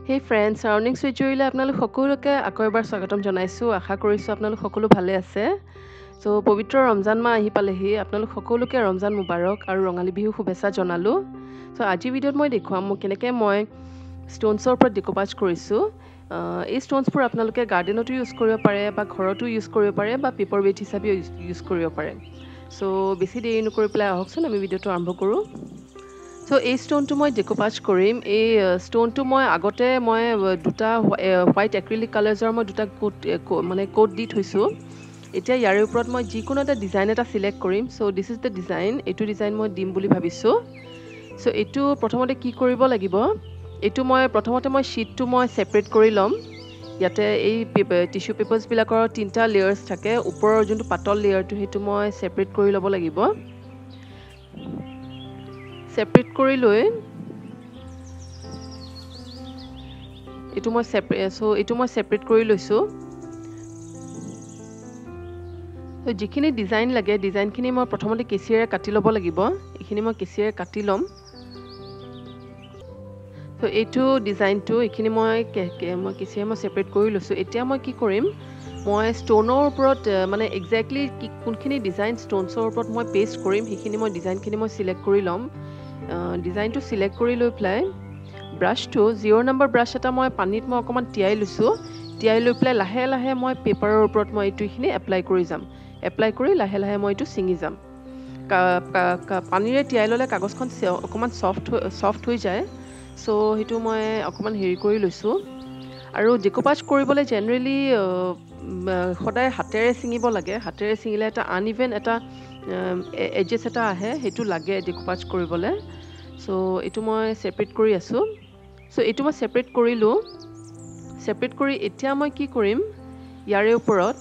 Hey friends, surroundings with Joyla আপোনালোক সকলোকে আকৌ এবাৰ স্বাগতম জনাইছো আশা কৰিছো আপোনালোক সকলো ভালে আছে সো পবিত্ৰ ৰমজান মাহ আহি পালেহি আপোনালোক সকলোকে ৰমজান মুবাৰক আৰু ৰঙালী বিহু শুভেচ্ছা জনালো সো আজি ভিডিঅ'ত মই দেখুৱাম কেনেকৈ মই ষ্টোনছৰ ওপৰত ডিকোপাজ কৰিছো এই ষ্টোনছবোৰ আপোনালোকে গাৰ্ডেনতো ইউজ কৰিব পাৰে বা ঘৰতো ইউজ কৰিব পাৰে বা পেপাৰ ৱেট হিচাপে ইউজ কৰিব পাৰে সো বেছি দেৰি নকৰি পেলাই আহকচোন আমি ভিডিঅ'টো আৰম্ভ কৰোঁ So এই ষ্টোনটো মই ডিকোপাজ কৰিম এই ষ্টোনটো মই আগতে মই দুটা হোৱাইট এক্ৰিলিক কালাৰ্ছৰ মই দুটা কোট দি থৈছোঁ এতিয়া ইয়াৰ ওপৰত মই যিকোনো এটা ডিজাইন এটা সিলেক্ট কৰিম so this is the design এইটো ডিজাইন মই দিম বুলি ভাবিছোঁ সো এইটো প্ৰথমতে কি কৰিব লাগিব এইটো মই প্ৰথমতে মই শীটটো মই সেপাৰেট কৰি ল'ম ইয়াতে এই টিস্যু পেপাৰ্ছবিলাকৰ তিনিটা লেয়াৰ্ছ থাকে ওপৰৰ যোনটো পাতল লেয়াৰটো সেইটো মই সেপাৰেট কৰি ল'ব লাগিব সেপাৰেট কৰি লৈ এইটো মই সেপাৰেট কৰি লৈছো তো যিখিনি ডিজাইন লাগে ডিজাইনখিনি মই প্ৰথমতে কেচিৰে কাটি ল'ব লাগিব এইখিনি মই কেচিৰে কাটি ল'ম তো এইটো ডিজাইনটো এইখিনি মই কেচিৰে মই সেপাৰেট কৰি লৈছো এতিয়া মই কি কৰিম মই ষ্টোনৰ ওপৰত মানে এক্স্যাক্টলি কোনখিনি ডিজাইন ষ্টোনছৰ ওপৰত মই পেষ্ট কৰিম সেইখিনি মই ডিজাইনখিনি মই সিলেক্ট কৰি ল'ম ডিজাইনটো সিলেক্ট কৰি লৈ প্লাই ব্ৰাশটো 0 নম্বৰ ব্ৰাশ এটা মই পানীত মই অকমান তিয়াই লৈছো তিয়াই লৈ প্লাই লাহে লাহে মই পেপাৰৰ ওপৰত মই এইটোখিনি এপ্লাই কৰি যাম এপ্লাই কৰি লাহে লাহে মই এইটো সিঙি যাম পানীৰে তিয়াই ললে কাগজখন অকমান সফট হৈ যায় সো হেতু মই অকমান হেৰি কৰি লৈছো আৰু ডিকোপাজ কৰিবলৈ জেনাৰেলি সদায় হাতেৰে সিঙিব লাগে হাতেৰে সিঙিলে এটা আনইভেন এটা এজেছ এটা আহে হেতু লাগে ডিকোপাজ কৰিবলৈ সো এইটো মই সেপাৰেট কৰি আছো সো এইটো মই সেপাৰেট কৰিলো সেপাৰেট কৰি এতিয়া মই কি কৰিম ইয়াৰে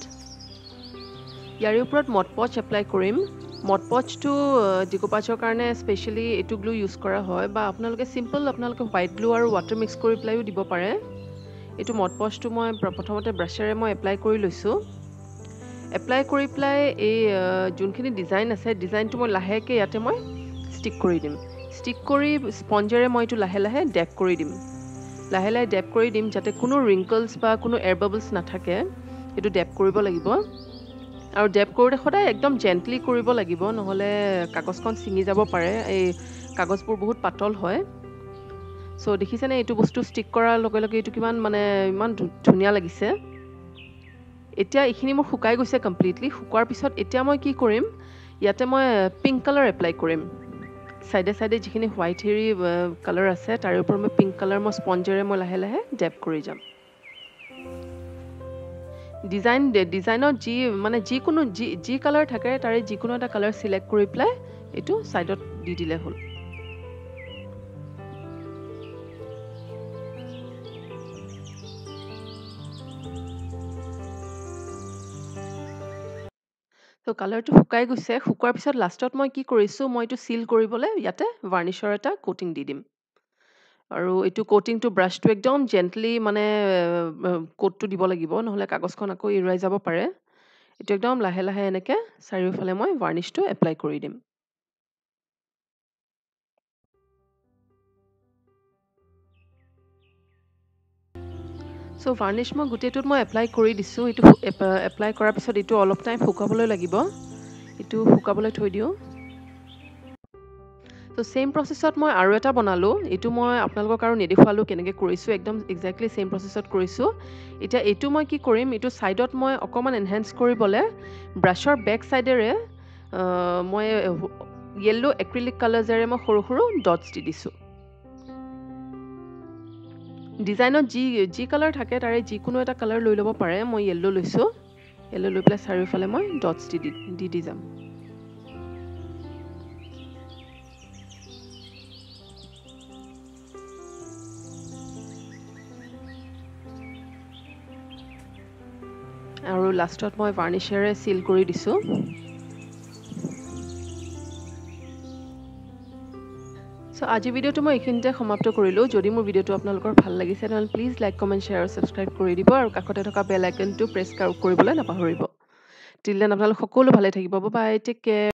ওপৰত মডপচ এপ্লাই কৰিম মডপচটো ডিকোপাজৰ কাৰণে স্পেশালি এইটো গ্লু ইউজ কৰা হয় বা আপোনালোকে সিম্পল আপোনালোকে হোৱাইট গ্লু আৰু ৱাটাৰ মিক্স কৰি প্লাইও দিব পাৰে এইটো মডপচটো মই প্ৰথমতে ব্ৰাশেৰে মই এপ্লাই কৰি লৈছো এপ্লাই কৰি প্লাই এই যোনখিনি ডিজাইন আছে ডিজাইনটো মই লাহেকে ইয়াতে মই ষ্টিক কৰি দিম ষ্টিক কৰি স্পঞ্জেৰে মই এইটো লাহে লাহে ডেপ কৰি দিম যাতে কোনো ৰিংকলছ বা কোনো এয়াৰ বাবলছ নাথাকে এইটো ডেপ কৰিব লাগিব আৰু ডেপ কৰোঁতে সদায় একদম জেন্টলি কৰিব লাগিব নহলে কাগজখন ছিঙি যাব পাৰে এই কাগজবোৰ বহুত পাতল হয় সো দেখিছেনে এইটো বস্তু ষ্টিক কৰাৰ লগে লগে এইটো কিমান মানে ইমান ধুনীয়া লাগিছে এতিয়া এইখিনি মোৰ শুকাই গৈছে কমপ্লিটলি শুকাৰ পিছত এতিয়া মই কি কৰিম ইয়াতে মই পিংক কালাৰ এপ্লাই কৰিম সাইডে সাইডে যিখিনি হোৱাইট হেৰি কালাৰ আছে তাৰ ওপৰত মই পিংক কালাৰ মই স্পঞ্জেৰে মই লাহে লাহে ডেপ কৰি যাম ডিজাইনত যিকোনো যি কালাৰ থাকে তাৰে যিকোনো এটা কালাৰ সিলেক্ট কৰি প্লাই এইটো সাইডত দি দিলে হ'ল তো কালাৰটো শুকাই গৈছে শুকাৰ পিছত লাষ্টত মই কি কৰিছো মই এইটো সিল কৰিবলৈ ইয়াতে ভাৰ্নিশৰ এটা কোটিং দি দিম আৰু এইটো কোটিংটো ব্ৰাশটো একদম জেন্টলি মানে কোটটো দিব লাগিব নহলে কাগজখন আকৌ ইৰাই যাব পাৰে এইটো একদম লাহে লাহে এনেকে চাৰিওফালে মই ভাৰ্নিশটো এপ্লাই কৰি দিম সো ভাৰ্নিশ মই গুটেটোত মই এপ্লাই কৰি দিছো এইটো এপ্লাই কৰাৰ পিছত এইটো অলপ টাইম শুকাবলৈ লাগিব এইটো শুকাবলৈ থৈ দিও তো সেম প্ৰসেছত মই আৰু এটা বনালো এইটো মই আপোনালোকক আৰু নেদেখুৱালো কেনেকৈ কৰিছো একদম এক্স্যাক্টলি সেম প্ৰসেছত কৰিছো এতিয়া এইটো মই কি কৰিম এইটো সাইডত মই অকমান এনহান্স কৰিবলে ব্ৰাশৰ বেক সাইডেৰে মই ইয়েলো এক্ৰিলিক কালাৰজেৰে মই সৰু সৰু ডটছ দি দিছো ডিজাইনত যি কালাৰ থাকে তাৰে যিকোনো এটা কালাৰ লৈ ল'ব পাৰে মই ইয়েলো লৈছো ইয়েলো লৈ পেলাই চাৰিওফালে মই ডটছ দি যাম আৰু লাষ্টত মই ভাৰ্নিশেৰে সিল কৰি দিছো সো আজি ভিডিঅ'টো মই এইখিনিতে সমাপ্ত কৰিলো যদি মোৰ ভিডিঅ'টো আপোনালোকৰ ভাল লাগিছে তেনে প্লিজ লাইক কমেন্ট শ্বেয়াৰ আৰু সাবস্ক্ৰাইব কৰি দিব আৰু কাষতে থকা বেল আইকনটো প্ৰেছ কৰিবলৈ নাপাহৰিব টিল দেন আপোনালোক সকলো ভালে থাকিব বাই টেক কেয়াৰ